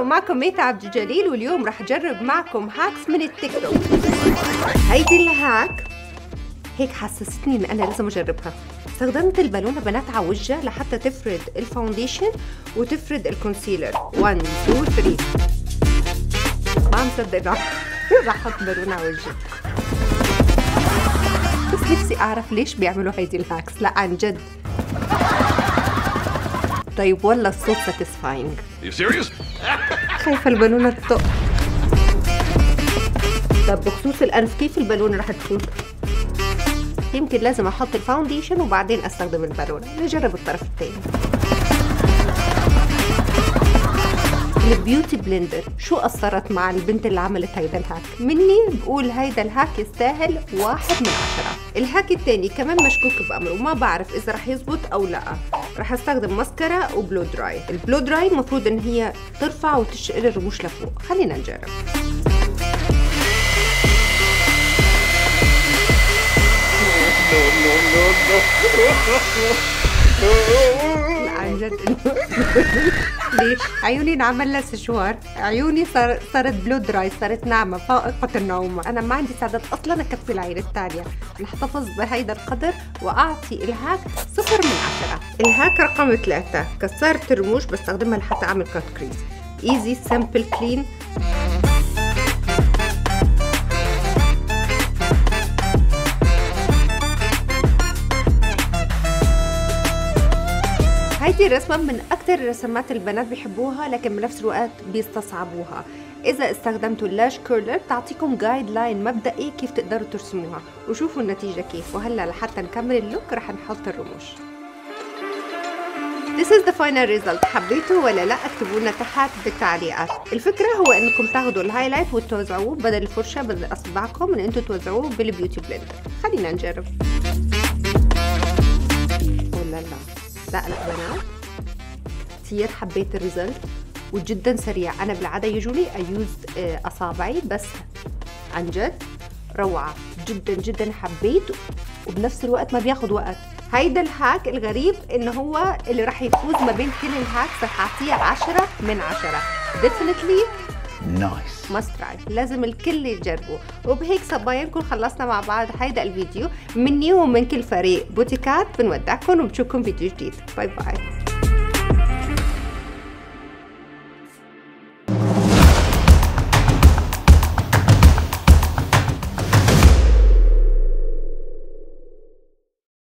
ومعكم ميتا عبد الجليل، واليوم راح اجرب معكم هاكس من التيك توك. هيدي الهاك هيك حسستني ان انا لازم اجربها. استخدمت البالونه بنات على وجهها لحتى تفرد الفاونديشن وتفرد الكونسيلر. 1 2 3 ما مصدق راح احط بالونه على وجهي. بس نفسي اعرف ليش بيعملوا هيدي الهاكس. لا عن جد. طيب والله الصوت ساتيسفاينج. خايفه البالونه تطق. طب بخصوص الانف كيف البالونه رح تفوت؟ يمكن لازم احط الفاونديشن وبعدين استخدم البالونه. نجرب الطرف الثاني. البيوتي بلندر شو قصرت مع البنت اللي عملت هيدا الهاك؟ مني بقول هيدا الهاك يستاهل 1 من 10. الهاك الثاني كمان مشكوك بأمره، ما بعرف إذا رح يزبط أو لا. رح استخدم ماسكارا وبلو دراي. البلو دراي المفروض إن هي ترفع وتشقل الرموش لفوق. خلينا نجرب. لا عن جد ليش؟ عيوني انعمل لها سشوار، عيوني صارت بلو دراي، صارت ناعمه فائقه النعومه. انا ما عندي استعداد اصلا اكفي العين الثانيه. نحتفظ بهيدا القدر واعطي الهاك 0 من 10. الهاك رقم 3 كسرت الرموش بستخدمها لحتى اعمل كات كريز. ايزي سمبل كلين. هيدي الرسمة من أكثر الرسمات البنات بيحبوها، لكن بنفس الوقت بيستصعبوها. إذا استخدمتوا اللاش كيرلر تعطيكم جايد لاين مبدئي كيف تقدروا ترسموها، وشوفوا النتيجة كيف. وهلا لحتى نكمل اللوك رح نحط الرموش. This is the final result. حبيتوا ولا لا؟ اكتبوا لنا تحت بالتعليقات. الفكرة هو انكم تاخذوا الهايلايت وتوزعوه بدل الفرشة بدل اصبعكم، ان انتم توزعوه بالبيوتي بلندر. خلينا نجرب. ولا لا بنات كثير حبيت الريزلت وجدا سريع. انا بالعاده يجولي ايوز اصابعي، بس عن جد روعه. جدا حبيت وبنفس الوقت ما بياخد وقت. هيدا الهاك الغريب انه هو اللي راح يفوز ما بين كل الهاكس. رح اعطيه 10 من 10. definitely نايس ماست تراي. لازم الكل يجربه. وبهيك صبايا نكون خلصنا مع بعض هيدا الفيديو. مني ومن كل فريق بوتيكات بنودعكم وبنشوفكم فيديو جديد. باي باي.